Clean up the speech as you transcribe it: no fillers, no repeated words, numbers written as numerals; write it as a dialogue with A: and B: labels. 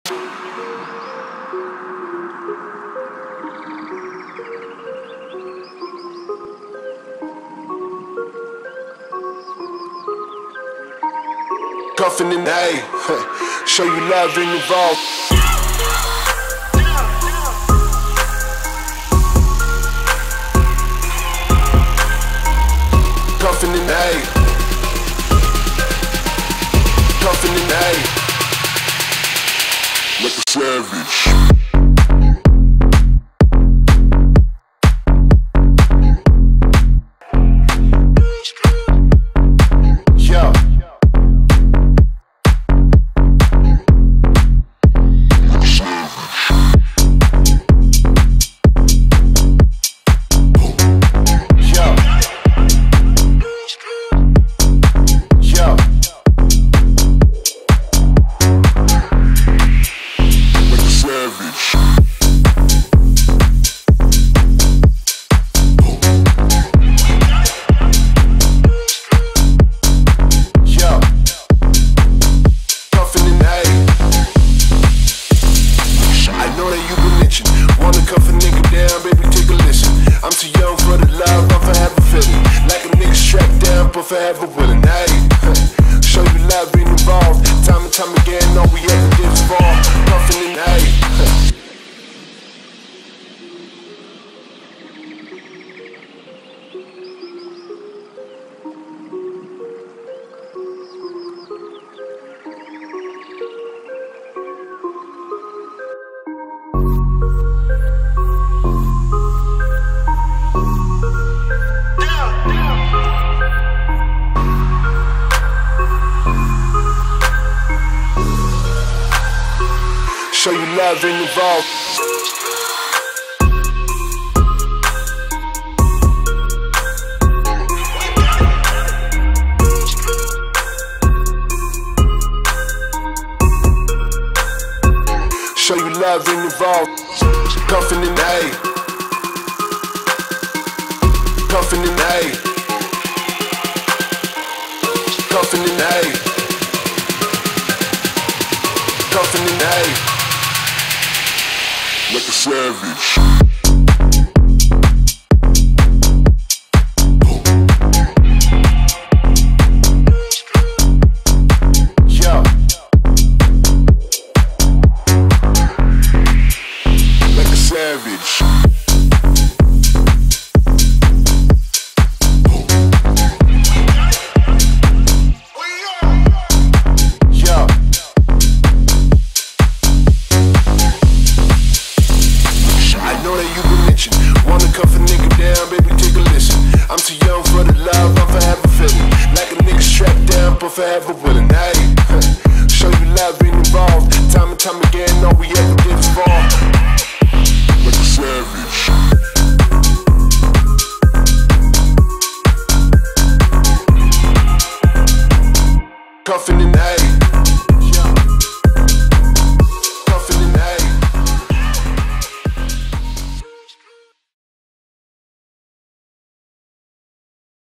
A: Cuffin' and A, show you love and involved. Cuffin' and A, cuffin' and A, like a savage. Wanna cuff a nigga down, baby, take a listen. I'm too young for the love, I'm forever feeling like a nigga strapped down, but forever willing. Hey, show you love being involved. Time and time again, all we ever did is fall. Cuffin' and hey. Show you love and involved. Show you love and involved. Cuffin' and A, cuffin' and A, cuffin' and A, cuffin' and A, like a savage. Yeah, like a savage. Wanna cuff a nigga down, baby, take a listen. I'm too young for the love, I'm forever feeling like a nigga strapped down, but forever